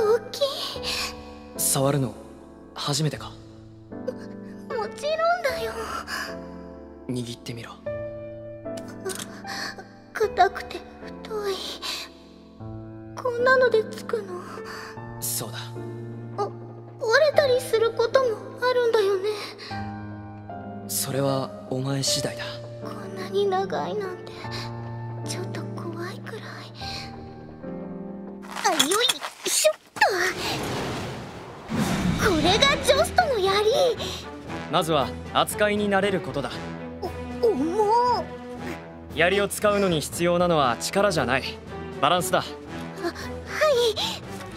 大きい。 触るの初めてか？ もちろんだよ。 握ってみろ。 硬くて太い。こんなのでつくの？ そうだ。 折れたりすることもあるんだよね。 それはお前次第だ。 こんなに長いなんてちょっと怖いくらい。あ、よいしょっと。これがジョストの槍。 まずは扱いに慣れることだ。 重っ。 槍を使うのに必要なのは力じゃない、バランスだ。 はい。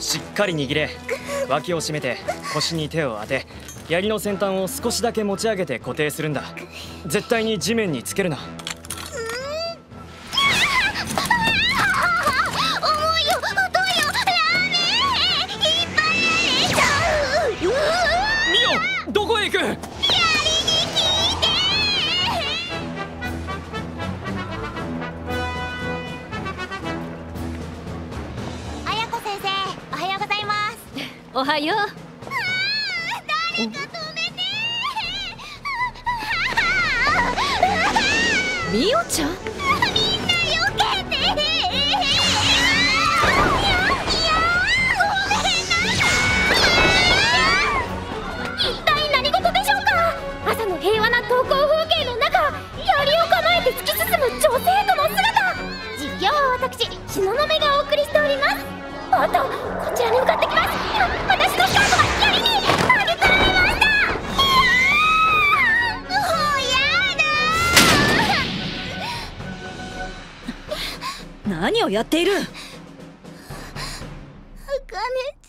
しっかり握れ。脇を締めて腰に手を当て、槍の先端を少しだけ持ち上げて固定するんだ。絶対に地面につけるな。 重いよ、太いよ、やめー。いっぱいやれちゃう。 ミオ、どこへ行く？ 槍に聞いて。綾子先生、おはようございます。 おはよう。 誰か止めて。 ミオちゃん。 みんな避けて。いや、ごめんなさい。一体何事でしょうか。朝の平和な登校風景の中、槍を構えて突き進む女性との姿。実況は私、東雲がお送りしております。おっと、こちらに向かってきます。私のスタートは槍に投げ込まれました。もうやだ。 何をやっている？ あかねち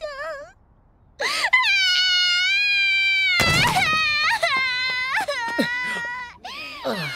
ゃん。